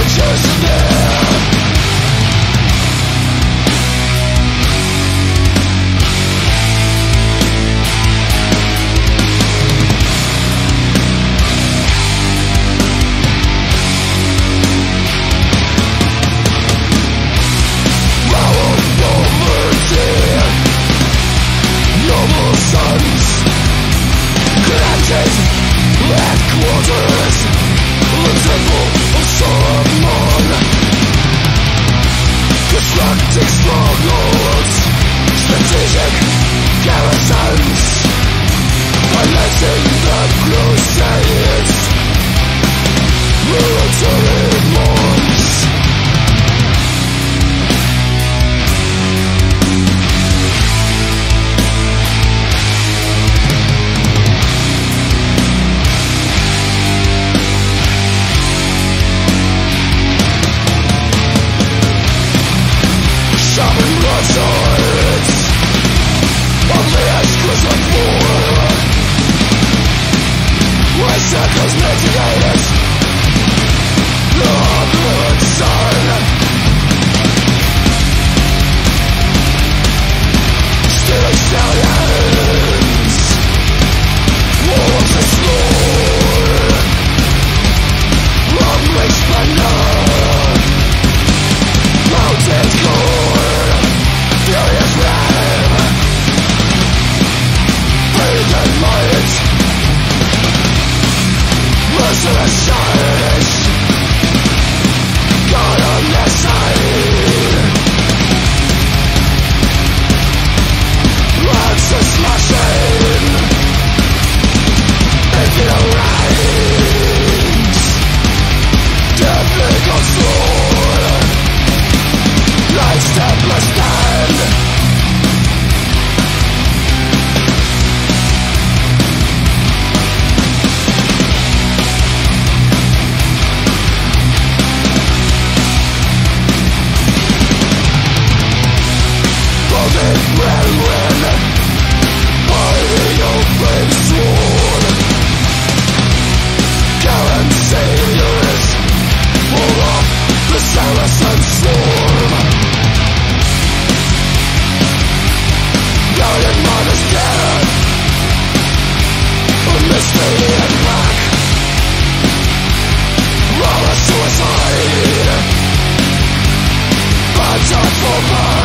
Constructing strongholds, strategic garrisons, financing the crusades, military bonds. Sharpened broadswords of the cruciform, where circles mitigate the good sun. Stealing stallions, Warhorses snort, rumbling splendor, mountains cohort, furious rhyme, heathen might, merciless charge, God on their side, lances slashing, Infidel ranks, Deafening onslaught, life's Templar stand. Holding brethren by the open sword, Gallant sailors pull off the Saracen swarm. Valiant martyrs dead, amidst and black, lawless suicide, bad time for mine.